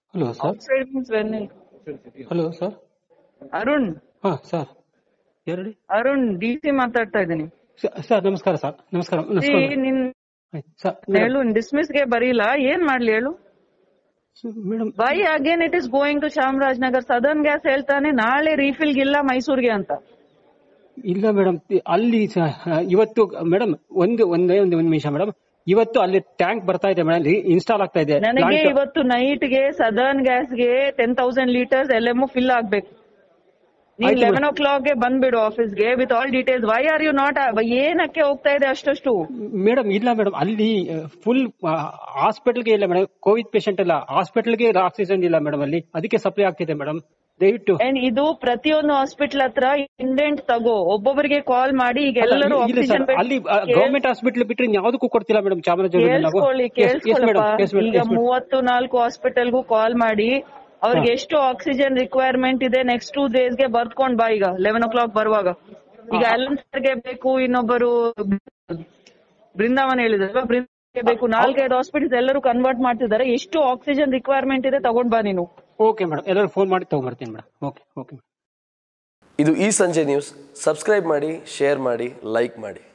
Hello sir. Outside means when. Hello sir. Arun. ಹಾ sir, ಹೇಳಿ. Arun DC ಮಾತಾಡ್ತಾ ಇದ್ದೀನಿ. ಸರ್ ನಮಸ್ಕಾರ ಸರ್. ನಮಸ್ಕಾರ. ನಿನ್ ಹೇಳು, ಡಿಸ್ಮಿಸ್ ಗೆ ಬರೀಲ್ಲ, ಏನ್ ಮಾಡ್ಲಿ ಹೇಳು. Madam why again it is going to Chamarajanagar. Southern gas ಹೇಳ್ತಾನೆ ನಾಳೆ ರೀಫಿಲ್ ಗಿಲ್ಲ ಮೈಸೂರ್ಗೆ ಅಂತ. ಇಲ್ಲ ಮೇಡಮ್, ಅಲ್ಲಿ ಇವತ್ತು ಮೇಡಮ್ ಒಂದೇ ನಿಮಿಷ ಮೇಡಮ್. ಇವತ್ತು ಅಲ್ಲಿ ಟ್ಯಾಂಕ್ ಬರ್ತಾ ಇದೆ ಮೇಡಮ್, ಇನ್ಸ್ಟಾಲ್ ಆಗ್ತಾ ಇದೆ. ನನಗೆ ಇವತ್ತು ನೈಟ್ ಗೆ ಸದರ್ನ್ ಗ್ಯಾಸ್ ಗೆ 10,000 ಲೀಟರ್ಸ್ LMO ಫಿಲ್ ಆಗ್ಬೇಕು. ನೀನ್ 11 o'clock ಗೆ ಬಂದ್ಬಿಡು ಆಫೀಸ್ಗೆ with all details. Why are you not, ಏನಕ್ಕೆ ಹೋಗ್ತಾ ಇದೆ ಅಷ್ಟು? ಮೇಡಮ್ ಇಲ್ಲ ಮೇಡಮ್, ಅಲ್ಲಿ ಫುಲ್ ಹಾಸ್ಪಿಟಲ್ಗೆ ಇಲ್ಲ ಮೇಡಮ್, ಕೋವಿಡ್ ಪೇಷಂಟ್ ಇಲ್ಲ, ಹಾಸ್ಪಿಟಲ್ಗೆ ಆಕ್ಸಿಜನ್ ಇಲ್ಲ ಮೇಡಮ್, ಅಲ್ಲಿ ಅದಕ್ಕೆ ಸಪ್ಲೈ ಆಗ್ತಿದೆ ಮೇಡಮ್, ದಯವಿಟ್ಟು. ಇದು ಪ್ರತಿಯೊಂದು ಹಾಸ್ಪಿಟಲ್ ಹತ್ರ ಇಂಡೆಂಟ್ ತಗೋ, ಒಬ್ಬೊಬ್ಬರಿಗೆ ಕಾಲ್ ಮಾಡಿ. ಈಗ ಎಲ್ಲರೂ ಆಕ್ಸಿಜನ್ ಅಲ್ಲಿ ಗವರ್ಮೆಂಟ್ ಹಾಸ್ಪಿಟಲ್ ಬಿಟ್ಟರೆ ಯಾವ್ದಕ್ಕೂ ಕೊಡ್ತಿಲ್ಲ ಮೇಡಮ್ ಚಾಮರಾಜನಗರ. ಈಗ 34 ಹಾಸ್ಪಿಟಲ್ಗೂ ಕಾಲ್ ಮಾಡಿ ಅವ್ರಿಗೆ ಎಷ್ಟು ಆಕ್ಸಿಜನ್ ರಿಕ್ವೈರ್ಮೆಂಟ್ ಇದೆ ನೆಕ್ಸ್ಟ್ 2 days ಗೆ ಬರ್ದ್ಕೊಂಡ್ ಬಾ. ಈಗ 11 o'clock ಬರುವಾಗ. ಈಗ ಅಲ್ಲನ್ ಸರ್ಗೆ ಬೇಕು, ಇನ್ನೊಬ್ಬರು ಬೃಂದಾವನ್ ಹೇಳಿದ್ರಲ್ವಾ, ಬೃಂದಾವನ್ಗೆ ಬೇಕು. 4-5 ಹಾಸ್ಪಿಟಲ್ಸ್ ಎಲ್ಲರೂ ಕನ್ವರ್ಟ್ ಮಾಡ್ತಿದ್ದಾರೆ. ಎಷ್ಟು ಆಕ್ಸಿಜನ್ ರಿಕ್ವೈರ್ಮೆಂಟ್ ಇದೆ ತಗೊಂಡ್ ಬಾ ನೀನು. ಓಕೆ ಮೇಡಮ್, ಎಲ್ಲರೂ ಫೋನ್ ಮಾಡಿ ತಗೊಂಡ್ಬರ್ತೀನಿ ಮೇಡಮ್. ಓಕೆ. ಇದು ಈ ಸಂಜೆ ನ್ಯೂಸ್. ಸಬ್ಸ್ಕ್ರೈಬ್ ಮಾಡಿ, ಶೇರ್ ಮಾಡಿ, ಲೈಕ್ ಮಾಡಿ.